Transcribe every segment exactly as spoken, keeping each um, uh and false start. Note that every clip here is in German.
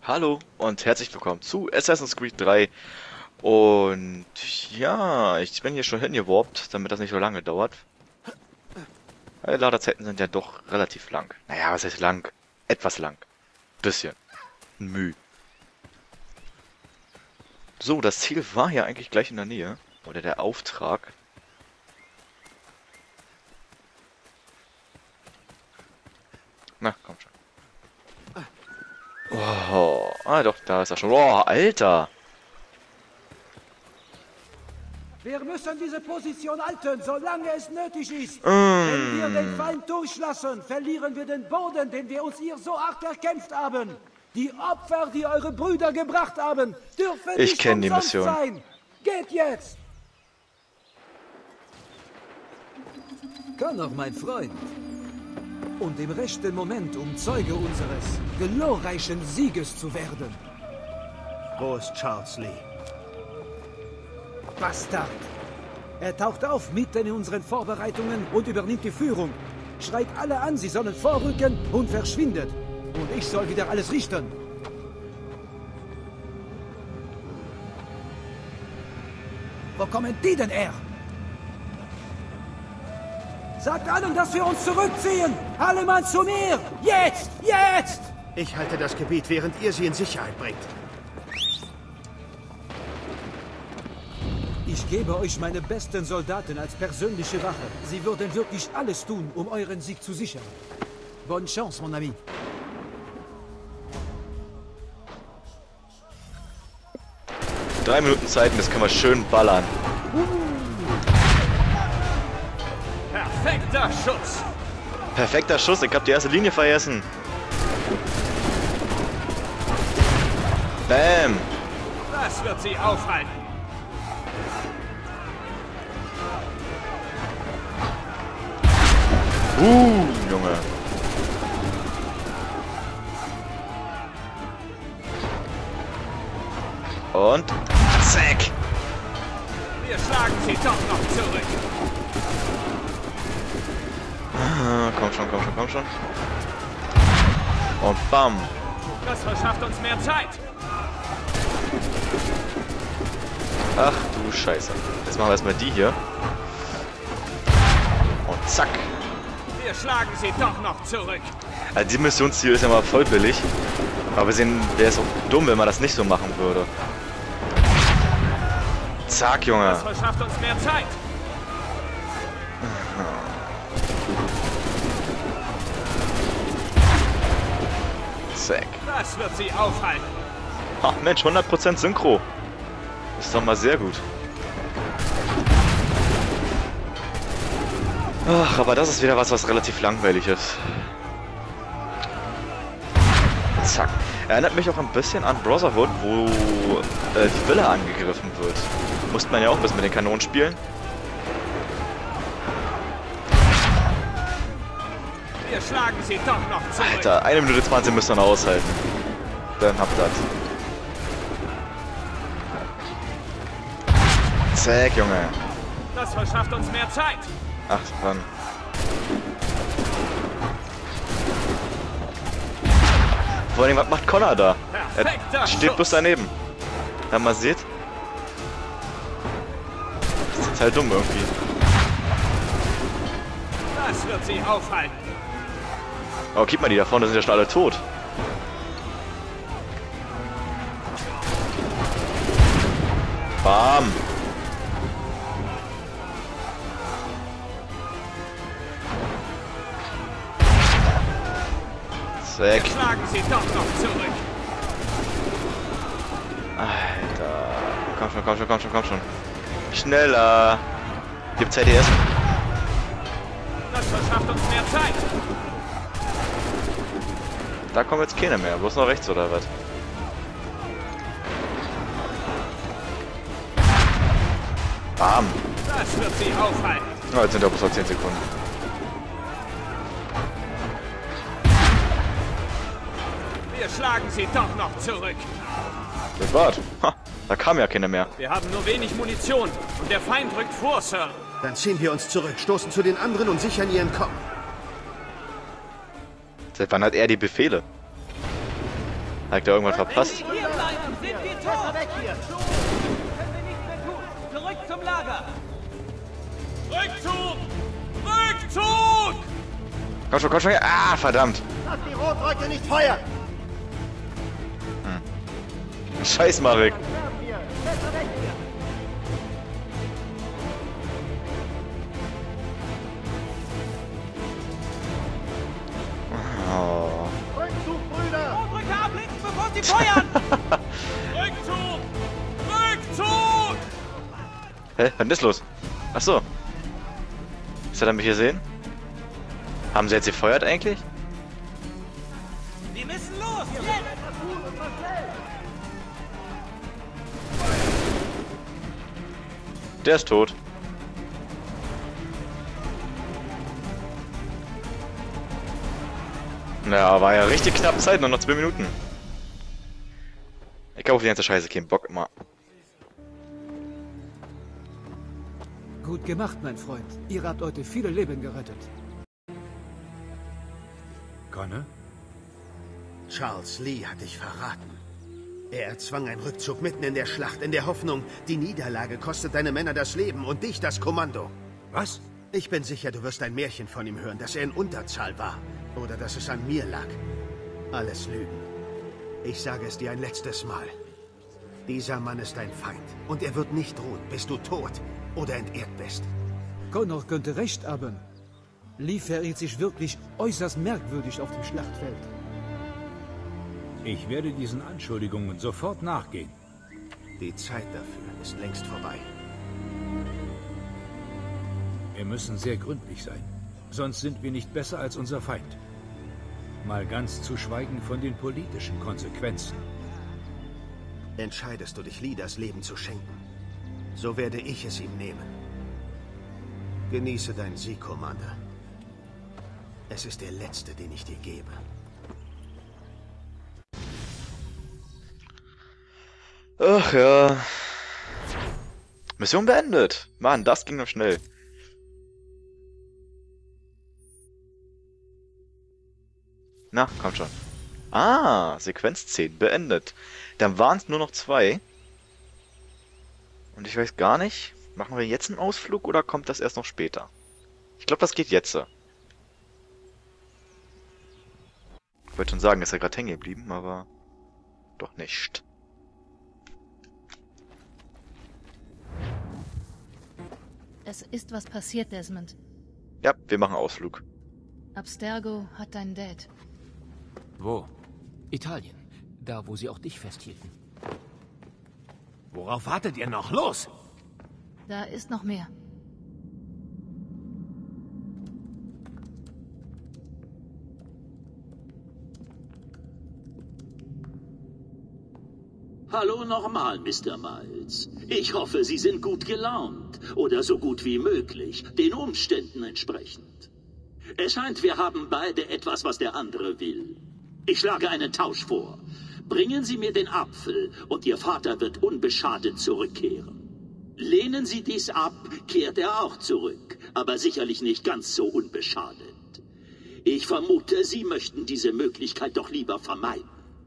Hallo und herzlich willkommen zu Assassin's Creed drei. Und ja, ich bin hier schon hingewarpt, damit das nicht so lange dauert. Die Ladezeiten sind ja doch relativ lang. Naja, was heißt lang? Etwas lang. Bisschen. Müh. So, das Ziel war ja eigentlich gleich in der Nähe. Oder der Auftrag. Na, komm schon. Oh, ah doch, da ist er schon. Oh, Alter! Wir müssen diese Position halten, solange es nötig ist. Mm. Wenn wir den Feind durchlassen, verlieren wir den Boden, den wir uns hier so hart erkämpft haben. Die Opfer, die eure Brüder gebracht haben, dürfen Ich nicht kenn die umsonst Mission. sein. Geht jetzt! Komm noch, mein Freund. Und im rechten Moment, um Zeuge unseres glorreichen Sieges zu werden. Wo ist Charles Lee? Bastard! Er taucht auf mitten in unseren Vorbereitungen und übernimmt die Führung. Schreit alle an, sie sollen vorrücken und verschwindet. Und ich soll wieder alles richten. Wo kommen die denn her? Sagt allen, dass wir uns zurückziehen! Alle Mann zu mir! Jetzt! Jetzt! Ich halte das Gebiet, während ihr sie in Sicherheit bringt. Ich gebe euch meine besten Soldaten als persönliche Wache. Sie würden wirklich alles tun, um euren Sieg zu sichern. Bonne chance, mon ami. Drei Minuten Zeit und das können wir schön ballern. Perfekter Schutz! Perfekter Schuss, ich hab die erste Linie vergessen. Bam! Das wird sie aufhalten. Uh, Junge. Und zack! Wir schlagen sie doch noch zurück. Ah, komm schon, komm schon, komm schon. Und bam! Das verschafft uns mehr Zeit. Ach du Scheiße. Jetzt machen wir erstmal die hier. Und zack! Wir schlagen sie doch noch zurück. Also die Missionsziel ist ja mal voll billig. Aber wir sehen, wäre es auch dumm, wenn man das nicht so machen würde. Zack, Junge. Das verschafft uns mehr Zeit. Zack. Das wird sie aufhalten. Ach Mensch, hundert Prozent Synchro. Ist doch mal sehr gut. Ach, aber das ist wieder was, was relativ langweilig ist. Zack. Erinnert mich auch ein bisschen an Brotherhood, wo äh, die Villa angegriffen wird. Musste man ja auch ein bisschen mit den Kanonen spielen. Wir schlagen sie doch noch zurück. Alter, eine Minute zwanzig müsst ihr noch aushalten. Dann habt ihr das. Zack, Junge. Das verschafft uns mehr Zeit. Ach, wann? Vor allem, was macht Connor da? Perfekter Er steht Schuss. bloß daneben. Wenn man sieht. Das ist halt dumm irgendwie. Das wird sie aufhalten. Oh, guck mal, die da vorne sind ja schon alle tot. Bam! Zack. Wir schlagen sie doch noch zurück. Alter. Komm schon, komm schon, komm schon, komm schon. Schneller. Gibt's Zeit essen. Das verschafft uns mehr Zeit. Da kommen jetzt keine mehr. Bloß noch rechts oder was? Bam. Das wird sie aufhalten. Oh, jetzt sind ja bloß noch zehn Sekunden. Wir schlagen sie doch noch zurück. Das war's. Ha, da kam ja keiner mehr. Wir haben nur wenig Munition und der Feind rückt vor, Sir. Dann ziehen wir uns zurück, stoßen zu den anderen und sichern ihren Kopf. Seit wann hat er die Befehle? Hat ich da irgendwas verpasst? Hier bleiben, sind wir tot! Weg hier! Können wir nichts mehr tun! Zurück zum Lager! Rückzug! Rückzug! Komm schon, komm schon her! Ah, verdammt! Lass die Rotröcke nicht feuern! Hm. Scheiß, Marek! Oh. Rückzug, Brüder! Rotröcke ablenken, bevor sie feuern! Rückzug! Rückzug! Hä? Was ist los? Achso. Ist er damit hier sehen? Haben sie jetzt gefeuert eigentlich? Wir müssen los! Jetzt! Der ist tot. Na, war ja richtig knapp Zeit, nur noch zwei Minuten. Ich kaufe die ganze Scheiße, keinen Bock immer. Gut gemacht, mein Freund. Ihr habt heute viele Leben gerettet. Connor? Charles Lee hat dich verraten. Er erzwang einen Rückzug mitten in der Schlacht, in der Hoffnung, die Niederlage kostet deine Männer das Leben und dich das Kommando. Was? Ich bin sicher, du wirst ein Märchen von ihm hören, dass er in Unterzahl war. Oder dass es an mir lag. Alles Lügen. Ich sage es dir ein letztes Mal. Dieser Mann ist dein Feind. Und er wird nicht ruhen, bis du tot oder entehrt bist. Connor könnte recht haben. Lee verriet sich wirklich äußerst merkwürdig auf dem Schlachtfeld. Ich werde diesen Anschuldigungen sofort nachgehen. Die Zeit dafür ist längst vorbei. Wir müssen sehr gründlich sein. Sonst sind wir nicht besser als unser Feind. Mal ganz zu schweigen von den politischen Konsequenzen. Entscheidest du dich, Lee das Leben zu schenken, so werde ich es ihm nehmen. Genieße deinen Sieg, Commander. Es ist der letzte, den ich dir gebe. Ach ja. Mission beendet. Mann, das ging noch schnell. Na, kommt schon. Ah, Sequenz zehn beendet. Dann waren es nur noch zwei. Und ich weiß gar nicht, machen wir jetzt einen Ausflug oder kommt das erst noch später? Ich glaube, das geht jetzt. Ich wollte schon sagen, ist ja gerade hängen geblieben, aber doch nicht. Es ist was passiert, Desmond. Ja, wir machen Ausflug. Abstergo hat deinen Dad. Wo? Italien. Da, wo sie auch dich festhielten. Worauf wartet ihr noch? Los! Da ist noch mehr. Hallo nochmal, Mister Miles. Ich hoffe, Sie sind gut gelaunt. Oder so gut wie möglich, den Umständen entsprechend. Es scheint, wir haben beide etwas, was der andere will. Ich schlage einen Tausch vor. Bringen Sie mir den Apfel und Ihr Vater wird unbeschadet zurückkehren. Lehnen Sie dies ab, kehrt er auch zurück, aber sicherlich nicht ganz so unbeschadet. Ich vermute, Sie möchten diese Möglichkeit doch lieber vermeiden.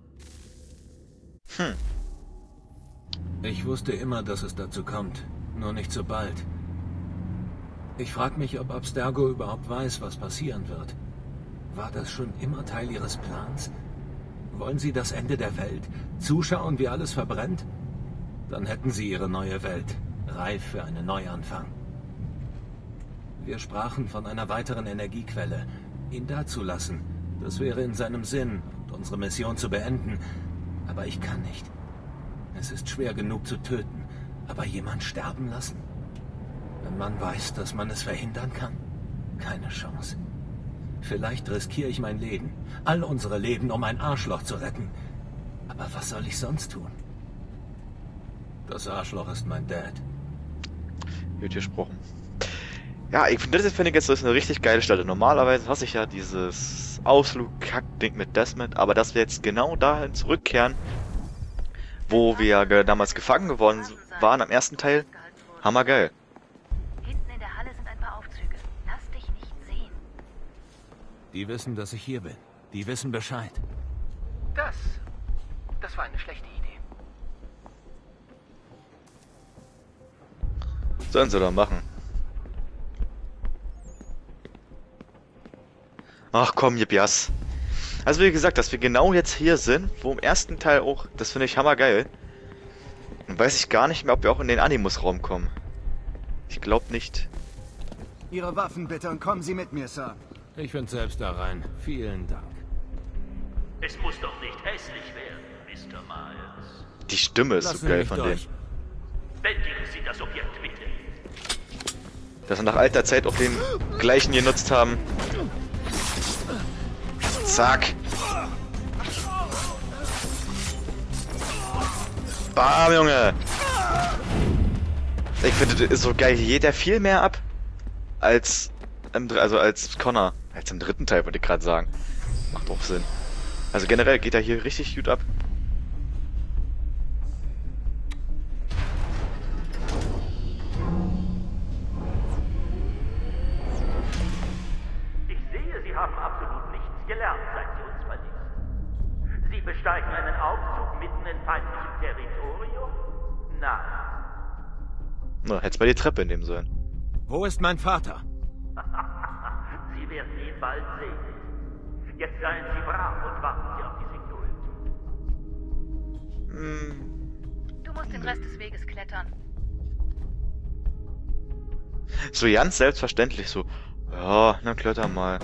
Hm. Ich wusste immer, dass es dazu kommt. Nur nicht so bald. Ich frage mich, ob Abstergo überhaupt weiß, was passieren wird. War das schon immer Teil Ihres Plans? Wollen Sie das Ende der Welt? Zuschauen, wie alles verbrennt? Dann hätten Sie Ihre neue Welt. Reif für einen Neuanfang. Wir sprachen von einer weiteren Energiequelle. Ihn dazulassen. Das wäre in seinem Sinn und unsere Mission zu beenden. Aber ich kann nicht. Es ist schwer genug zu töten. Aber jemand sterben lassen? Wenn man weiß, dass man es verhindern kann? Keine Chance. Vielleicht riskiere ich mein Leben, all unsere Leben, um ein Arschloch zu retten. Aber was soll ich sonst tun? Das Arschloch ist mein Dad. Wird gesprochen. Ja, ich finde, das finde ich jetzt ist eine richtig geile Stelle. Normalerweise hasse ich ja dieses Ausflug-Kack-Ding mit Desmond, aber dass wir jetzt genau dahin zurückkehren, wo wir ge damals gefangen geworden waren am ersten Teil, hammergeil. Hinten in der Halle sind ein paar Aufzüge. Lass dich nicht sehen. Die wissen, dass ich hier bin. Die wissen Bescheid. Das Das war eine schlechte Idee. Sollen sie doch machen. Ach komm, Jipjas. Also wie gesagt, dass wir genau jetzt hier sind, wo im ersten Teil auch, das finde ich hammergeil. Dann weiß ich gar nicht mehr, ob wir auch in den Animus-Raum kommen. Ich glaube nicht. Ihre Waffen bitte und kommen Sie mit mir, Sir. Ich finde selbst da rein. Vielen Dank. Es muss doch nicht hässlich werden, Mister Miles. Die Stimme ist Lassen so geil mich von durch. dem. Bändigen Sie das Objekt bitte. Dass wir nach alter Zeit auch den gleichen genutzt haben. Zack. Bam, Junge. Ich finde, das ist so geil. Hier geht er viel mehr ab als im, also als Connor. Als im dritten Teil, wollte ich gerade sagen. Macht auch Sinn. Also generell geht er hier richtig gut ab. Ich sehe, Sie haben absolut nichts gelernt, seit Sie uns verließen. Sie besteigen einen Aufzug mitten in feindlichem Territorium? Nein. Na, hätt's bei die Treppe nehmen sollen. Wo ist mein Vater? Sie werden ihn bald sehen. Jetzt seien Sie brav und warten Sie auf die Signale. Hm. Du musst den Rest des Weges klettern. So ganz selbstverständlich so. Ja, na kletter mal.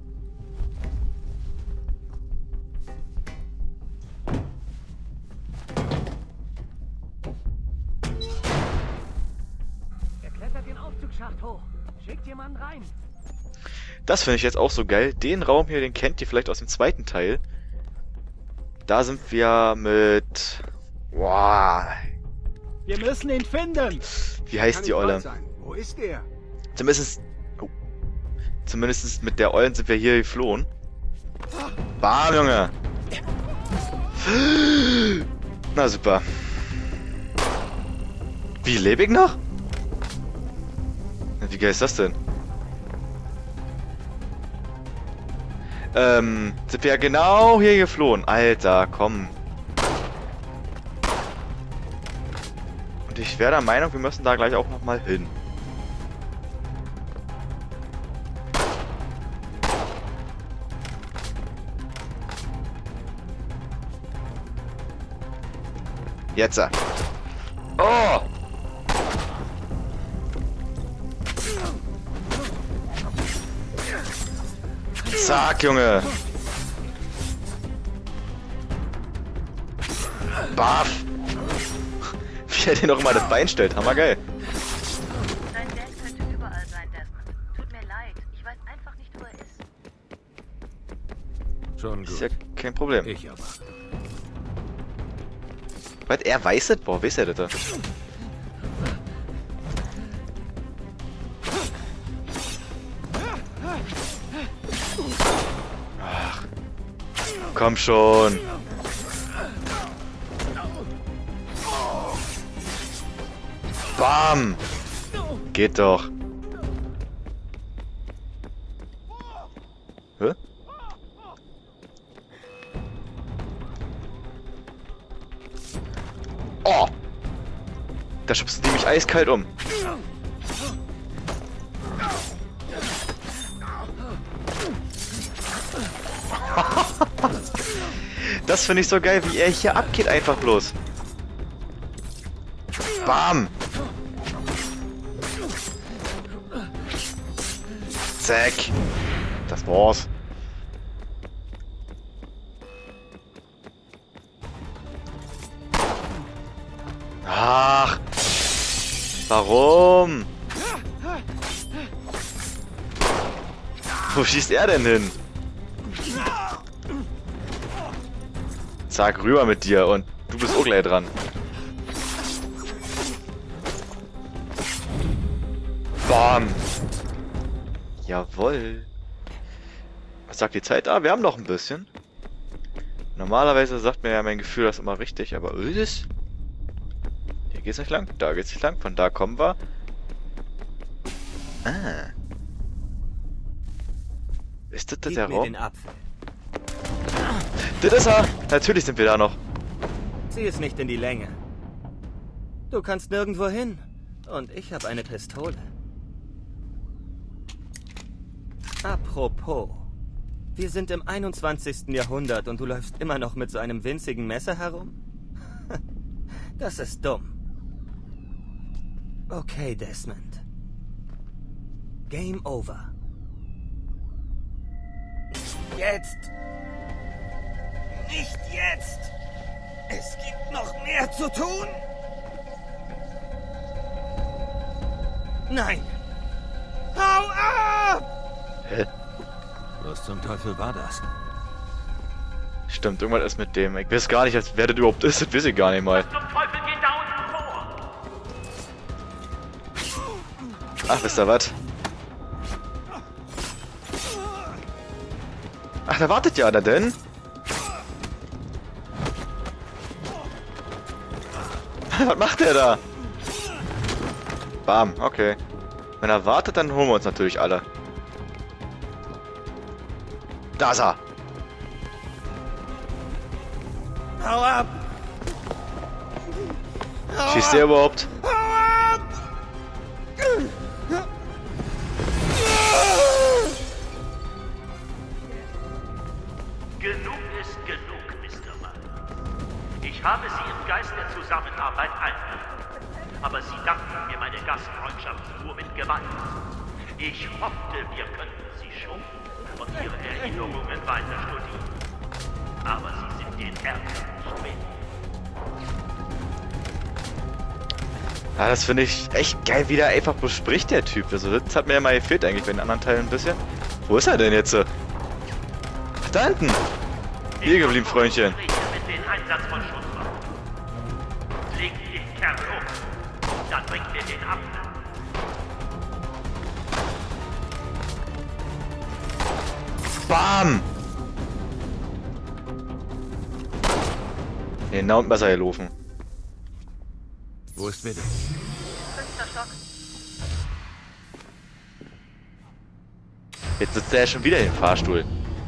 Er klettert den Aufzugsschacht hoch. Schickt jemanden rein. Das finde ich jetzt auch so geil. Den Raum hier, den kennt ihr vielleicht aus dem zweiten Teil. Da sind wir mit... Wow. Wir müssen ihn finden. Wie heißt die Olle? Wo ist er? Zumindest... Oh. Zumindest mit der Ollen sind wir hier geflohen. Bam, Junge. Na super. Wie, lebe ich noch? Wie geil ist das denn? Ähm, sind wir ja genau hier geflohen. Alter, komm. Und ich wäre der Meinung, wir müssen da gleich auch nochmal hin. Jetzt. Oh! Zack, Junge. Baff. Wie er den noch mal das Bein stellt. Hammergeil. Dein Dad könnte überall sein, Desmond. Tut mir leid. Ich weiß einfach nicht, wo er ist. Schon Ist gut. ja kein Problem. Ich aber. Was, er weiß es? Boah, weiß er das? Ach. Komm schon. Bam. Geht doch. Hä? Oh! Da schubst du mich eiskalt um. Das finde ich so geil, wie er hier abgeht einfach bloß. Bam! Zack! Das war's. Ach! Warum? Wo schießt er denn hin? Zack, rüber mit dir und du bist auch gleich dran. Bam! Jawohl. Was sagt die Zeit? Ah, wir haben noch ein bisschen. Normalerweise sagt mir ja mein Gefühl das immer richtig, aber ödes. Hier geht's nicht lang, da geht's nicht lang, von da kommen wir. Ah. Ist das, das der Raum? Das ist er! Natürlich sind wir da noch. Zieh es nicht in die Länge. Du kannst nirgendwo hin. Und ich habe eine Pistole. Apropos. Wir sind im einundzwanzigsten Jahrhundert und du läufst immer noch mit so einem winzigen Messer herum? Das ist dumm. Okay, Desmond. Game over. Jetzt! Nicht jetzt! Es gibt noch mehr zu tun! Nein! Hau ab! Hä? Was zum Teufel war das? Stimmt, irgendwas ist mit dem. Ich weiß gar nicht, wer das überhaupt ist. Das weiß ich gar nicht mal. Was zum Teufel geht da unten vor? Ach, wisst ihr was? Ach, da wartet ja einer denn? Was macht der da? Bam, okay. Wenn er wartet, dann holen wir uns natürlich alle. Da ist er! Hau ab! Hau Schießt der überhaupt? Hau ab! Genug ist genug, Mister Mann. Ich habe Sie im Geist der Zusammenarbeit eingeladen. Aber Sie dankten mir meine Gastfreundschaft nur mit Gewalt. Ich hoffte, wir könnten Sie schonen und Ihre Erinnerungen weiter studieren. Aber Sie sind den Ärger nicht wert. Ja, das finde ich echt geil, wie der einfach bespricht, der Typ. Also das hat mir ja mal gefehlt eigentlich bei den anderen Teilen ein bisschen. Wo ist er denn jetzt? Ach, da hinten! Hier geblieben, Freundchen. Mit dem Einsatz von Schusswaffen. Legt den Kerl um. Dann bringt ihr den ab. Bam! Genau und Messer gelaufen. Wo ist Willi? Fünfter Stock. Jetzt sitzt er ja schon wieder im Fahrstuhl.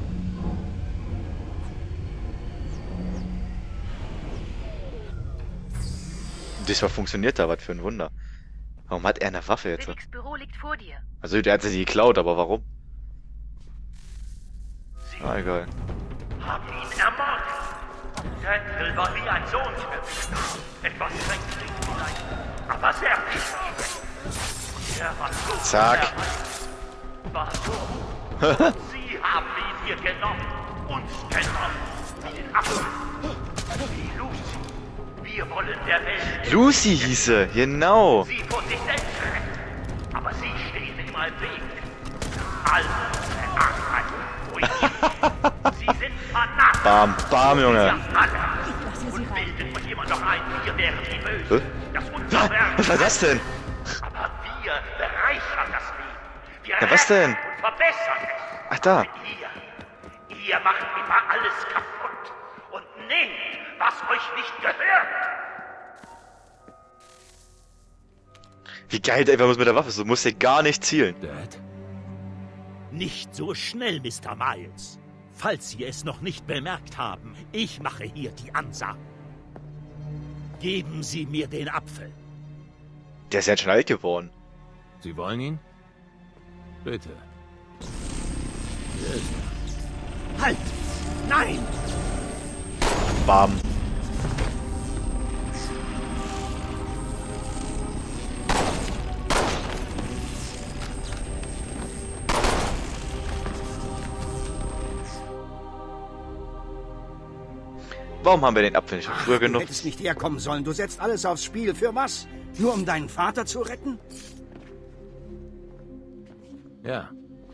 Diesmal funktioniert da, was für ein Wunder. Warum hat er eine Waffe jetzt? Willigs Büro liegt vor dir. Also der hat sie geklaut, aber warum? Ah, egal. Haben ihn ermordet. Daniel war wie ein Sohn für mich. Etwas kränklich vielleicht, aber sehr viel. Er war so. Zack. War so. Sie haben ihn hier genommen. Uns genommen. Wie den Apfel. Wie Lucy. Wir wollen der Welt. Lucy hieße, genau. Sie vor sich selbst retten. Aber sie stehen immer im Weg. Alle angreifen. Sie sind Fanatiker. Bam, bam, Junge. Und bilden von jemand noch ein, wir wären die Bösen. Das Unterwerk. Was war das denn? Aber wir bereichern das Leben. Wir Ja, was denn? und verbessern es. Ach, da. Und ihr, ihr macht immer alles kaputt. Und nehmt, was euch nicht gehört. Wie geil der einfach muss mit der Waffe. So muss er gar nicht zielen. Dad? Nicht so schnell, Mister Miles. Falls Sie es noch nicht bemerkt haben, ich mache hier die Ansage. Geben Sie mir den Apfel. Der ist ja schon alt geworden. Sie wollen ihn? Bitte. Hier ist er. Halt! Nein! Bam. Warum haben wir den Apfel nicht früher genug? Du hättest nicht herkommen sollen. Du setzt alles aufs Spiel. Für was? Nur um deinen Vater zu retten? Ja.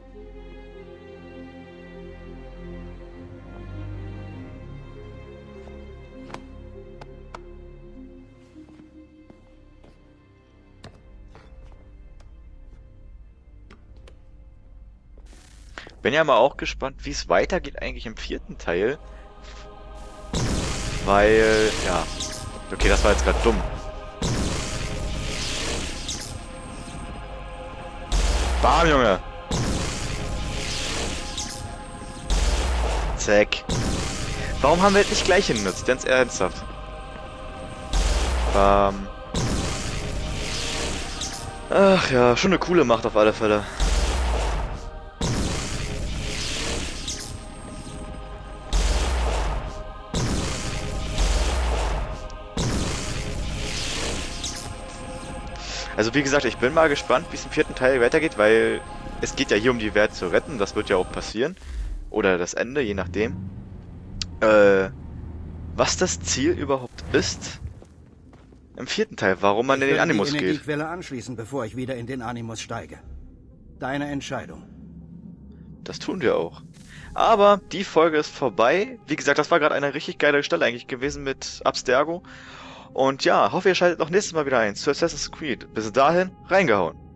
Bin ja mal auch gespannt, wie es weitergeht eigentlich im vierten Teil. Weil, ja. Okay, das war jetzt gerade dumm. Bam, Junge! Zack. Warum haben wir das nicht gleich genutzt? Ganz ernsthaft. Bam. Ach ja, schon eine coole Macht auf alle Fälle. Also wie gesagt, ich bin mal gespannt, wie es im vierten Teil weitergeht, weil es geht ja hier um die Welt zu retten, das wird ja auch passieren. Oder das Ende, je nachdem. Äh, was das Ziel überhaupt ist im vierten Teil, warum man ich in den Animus die geht. Energiequelle anschließen, bevor ich wieder in den Animus steige. Deine Entscheidung. Das tun wir auch. Aber die Folge ist vorbei. Wie gesagt, das war gerade eine richtig geile Stelle eigentlich gewesen mit Abstergo. Und ja, hoffe ihr schaltet noch nächstes Mal wieder ein zu Assassin's Creed. Bis dahin, reingehauen.